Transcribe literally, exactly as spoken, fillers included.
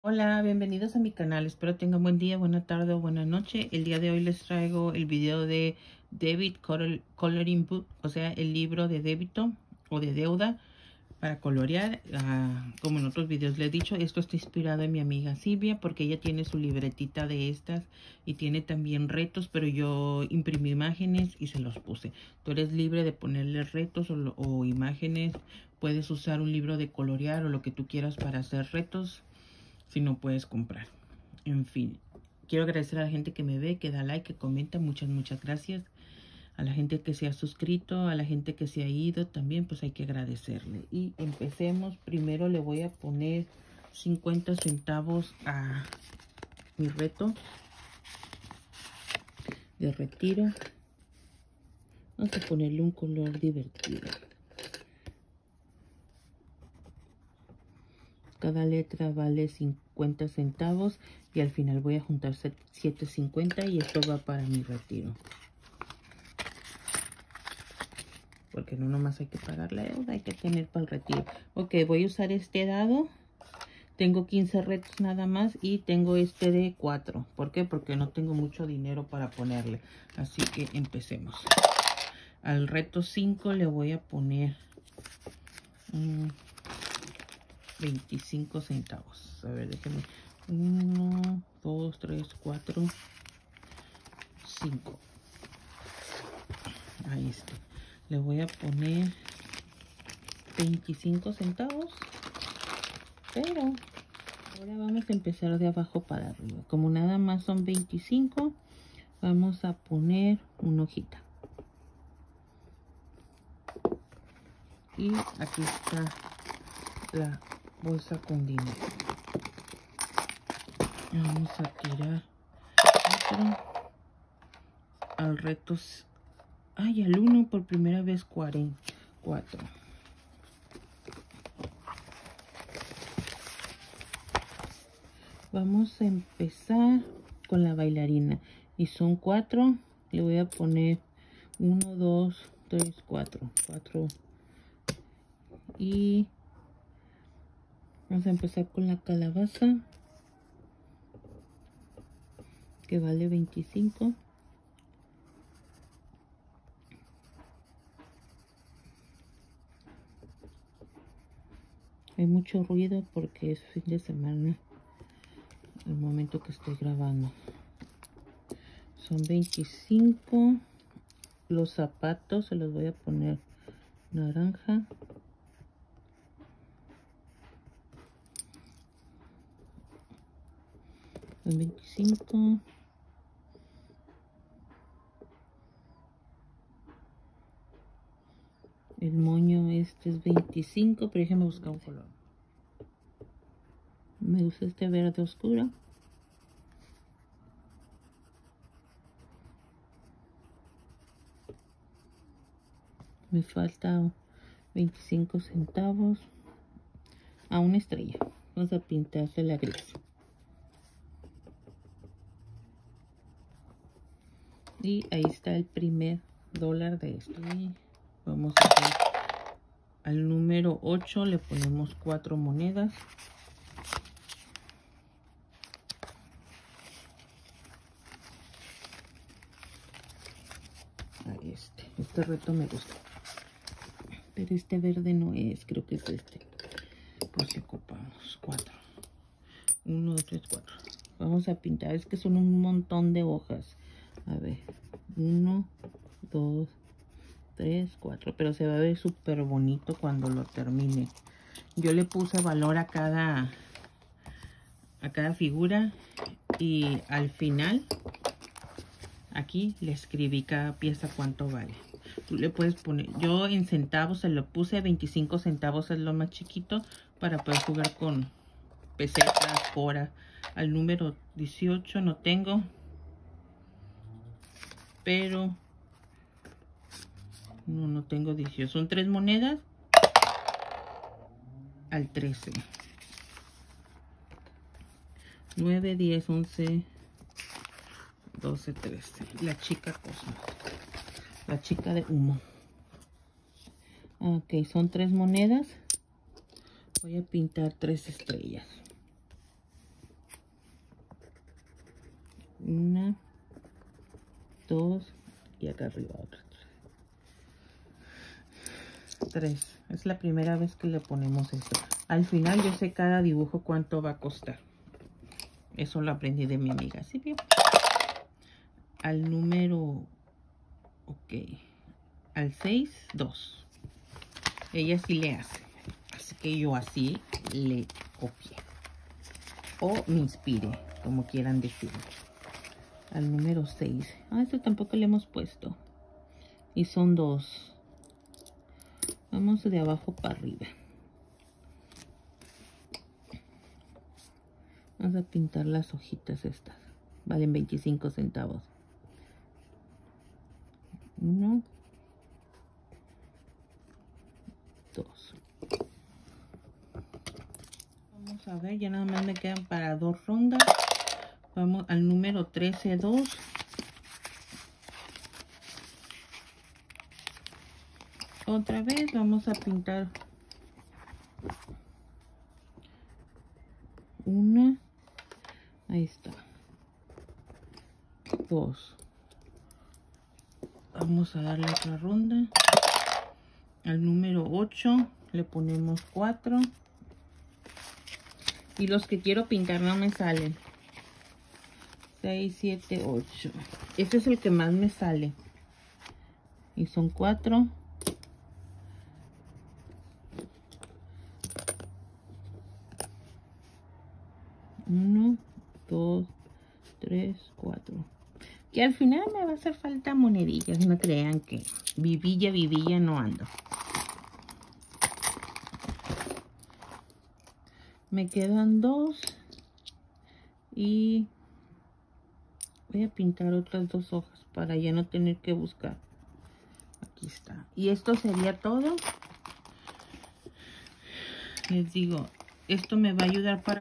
Hola, bienvenidos a mi canal. Espero tengan buen día, buena tarde o buena noche. El día de hoy les traigo el video de Debit Color, Coloring Book, o sea, el libro de débito o de deuda para colorear. Uh, como en otros videos le he dicho, esto está inspirado en mi amiga Silvia porque ella tiene su libretita de estas y tiene también retos, pero yo imprimí imágenes y se los puse. Tú eres libre de ponerle retos o, o imágenes. Puedes usar un libro de colorear o lo que tú quieras para hacer retos. Si no puedes comprar. En fin, quiero agradecer a la gente que me ve, que da like, que comenta. Muchas, muchas gracias. A la gente que se ha suscrito, a la gente que se ha ido también, pues hay que agradecerle. Y empecemos. Primero le voy a poner cincuenta centavos a mi reto de retiro. Vamos a ponerle un color divertido. Cada letra vale cincuenta centavos y al final voy a juntar siete cincuenta y esto va para mi retiro. Porque no nomás hay que pagar la deuda, hay que tener para el retiro. Ok, voy a usar este dado. Tengo quince retos nada más y tengo este de cuatro. ¿Por qué? Porque no tengo mucho dinero para ponerle. Así que empecemos. Al reto cinco le voy a poner um, veinticinco centavos. A ver, déjenme. uno, dos, tres, cuatro, cinco. Ahí está. Le voy a poner veinticinco centavos. Pero ahora vamos a empezar de abajo para arriba. Como nada más son veinticinco, vamos a poner una hojita. Y aquí está la bolsa con dinero. Vamos a tirar otro. Al reto, ay, al uno por primera vez cuarenta, cuatro. Vamos a empezar con la bailarina. Y son cuatro. Le voy a poner uno, dos, tres, cuatro. cuatro. Y vamos a empezar con la calabaza, que vale veinticinco. Hay mucho ruido porque es fin de semana, el momento que estoy grabando. Son veinticinco. Los zapatos se los voy a poner naranja. Son veinticinco. El moño este es veinticinco, pero déjame buscar un color. Me gusta este verde oscuro. Me falta veinticinco centavos a una estrella. Vamos a pintarse la gris. Y ahí está el primer dólar de esto. Y vamos a hacer al número ocho, le ponemos cuatro monedas. Ahí este. Este reto me gusta. Pero este verde no es, creo que es este. Por si ocupamos cuatro. uno, dos, tres, cuatro. Vamos a pintar, es que son un montón de hojas. A ver, uno, dos, tres, cuatro. Pero se va a ver súper bonito cuando lo termine. Yo le puse valor a cada, a cada figura. Y al final, aquí le escribí cada pieza cuánto vale. Tú le puedes poner, yo en centavos se lo puse, veinticinco centavos es lo más chiquito para poder jugar con pesetas, hora. Al número dieciocho no tengo, pero no, no tengo dieciocho. Son tres monedas. Al trece. nueve, diez, once, doce, trece. La chica cosa. La chica de humo. Ok, son tres monedas. Voy a pintar tres estrellas. dos y acá arriba otros tres. tres. Es la primera vez que le ponemos esto. Al final yo sé cada dibujo cuánto va a costar. Eso lo aprendí de mi amiga. ¿Sí bien? Al número... Ok. Al seis, dos. Ella sí le hace. Así que yo así le copié. O me inspire, como quieran decirlo. Al número seis. Ah, este tampoco le hemos puesto. Y son dos. Vamos de abajo para arriba. Vamos a pintar las hojitas estas. Valen veinticinco centavos. Uno. Dos. Vamos a ver, ya nada más me quedan para dos rondas. Vamos al número trece, dos. Otra vez vamos a pintar una. Ahí está. Dos. Vamos a darle otra ronda. Al número ocho le ponemos cuatro. Y los que quiero pintar no me salen. seis, siete, ocho. Este es el que más me sale. Y son cuatro. uno, dos, tres, cuatro. Que al final me va a hacer falta monedillas. No crean que vivilla, vivilla no ando. Me quedan dos. Y voy a pintar otras dos hojas para ya no tener que buscar. Aquí está. Y esto sería todo. Les digo, esto me va a ayudar para